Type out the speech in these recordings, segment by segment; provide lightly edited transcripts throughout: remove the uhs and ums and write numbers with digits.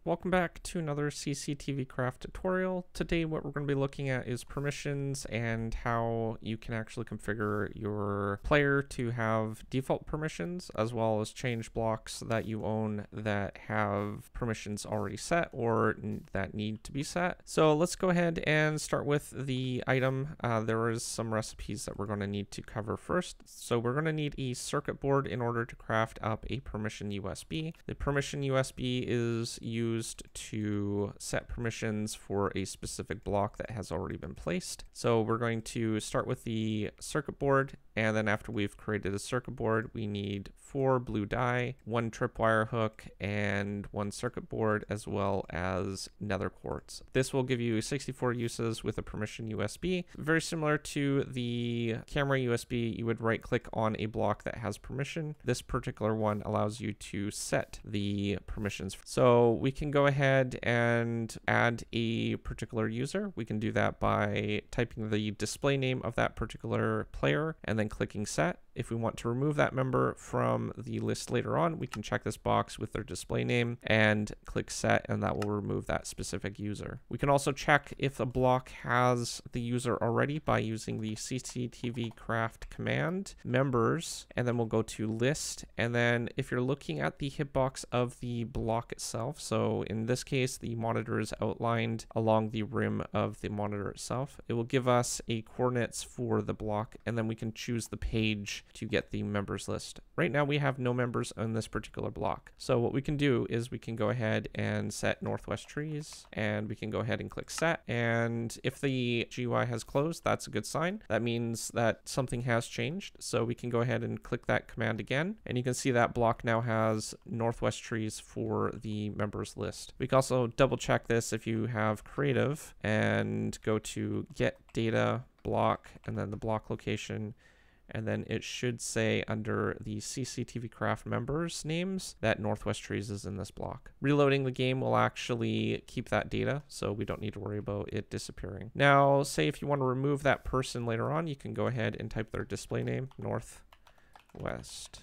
Welcome back to another CCTVCraft tutorial. Today what we're going to be looking at is permissions and how you can actually configure your player to have default permissions, as well as change blocks that you own that have permissions already set or that need to be set. So let's go ahead and start with the item. There is some recipes that we're going to need to cover first. So we're going to need a circuit board in order to craft up a permission USB. The permission USB is used to set permissions for a specific block that has already been placed. So we're going to start with the circuit board, and then after we've created a circuit board, we need 4 blue dye, 1 tripwire hook, and 1 circuit board, as well as nether quartz. This will give you 64 uses with a permission USB. Very similar to the camera USB, you would right click on a block that has permission. This particular one allows you to set the permissions. So we can go ahead and add a particular user. We can do that by typing the display name of that particular player and then clicking set. If we want to remove that member from the list later on, we can check this box with their display name and click set, and that will remove that specific user. We can also check if a block has the user already by using the CCTVCraft command, members, and then we'll go to list. And then if you're looking at the hitbox of the block itself, so in this case, the monitor is outlined along the rim of the monitor itself, it will give us a coordinates for the block, and then we can choose the page to get the members list. Right now we have no members on this particular block. So what we can do is we can go ahead and set NorthWestTrees, and we can go ahead and click set. And if the GUI has closed, that's a good sign. That means that something has changed. So we can go ahead and click that command again, and you can see that block now has NorthWestTrees for the members list. We can also double check this if you have creative and go to get data block and then the block location, and then it should say under the CCTVCraft members names that NorthWestTrees is in this block. Reloading the game will actually keep that data, so we don't need to worry about it disappearing. Now, say if you want to remove that person later on, you can go ahead and type their display name, NorthWestTrees,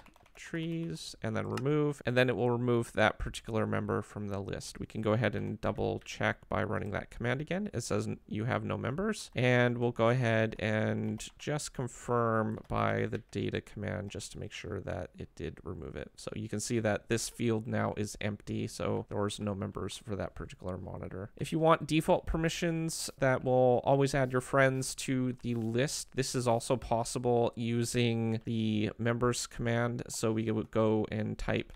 and then remove, and then it will remove that particular member from the list. We can go ahead and double check by running that command again. It says you have no members, and we'll go ahead and just confirm by the data command just to make sure that it did remove it. So you can see that this field now is empty, so there's no members for that particular monitor. If you want default permissions that will always add your friends to the list, this is also possible using the members command. So we would go and type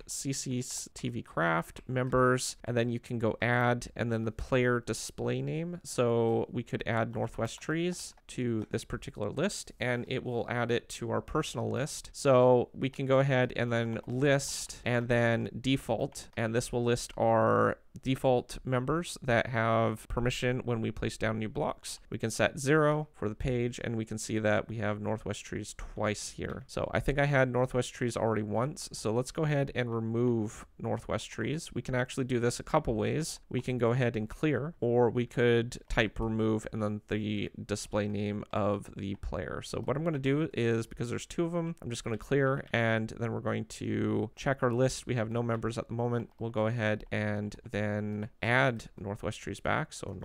CCTVCraft members, and then you can go add, and then the player display name. So we could add NorthWestTrees to this particular list, and it will add it to our personal list. So we can go ahead and then list and then default, and this will list our default members that have permission when we place down new blocks. We can set 0 for the page, and we can see that we have NorthWestTrees twice here. So I think I had NorthWestTrees already once, so let's go ahead and remove NorthWestTrees. We can actually do this a couple ways. We can go ahead and clear, or we could type remove and then the display name of the player. So what I'm going to do is, because there's 2 of them, I'm just going to clear, and then we're going to check our list. We have no members at the moment. We'll go ahead and then add NorthWestTrees back. So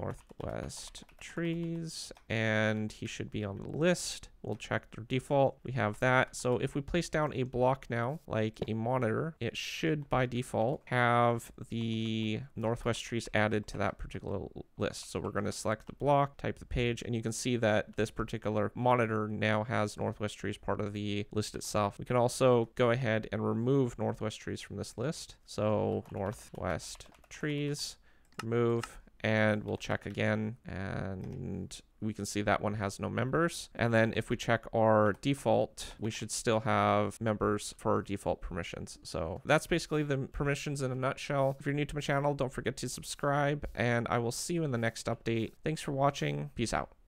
NorthWestTrees, and he should be on the list. We'll check their default. We have that. So if we place down a block now, like a monitor, it should by default have the NorthWestTrees added to that particular list. So we're going to select the block, type the page, and you can see that this particular monitor now has NorthWestTrees part of the list itself. We can also go ahead and remove NorthWestTrees from this list. So NorthWestTrees, remove, and we'll check again, and we can see that one has no members. And then if we check our default, we should still have members for our default permissions. So that's basically the permissions in a nutshell. If you're new to my channel, don't forget to subscribe, and I will see you in the next update. Thanks for watching. Peace out.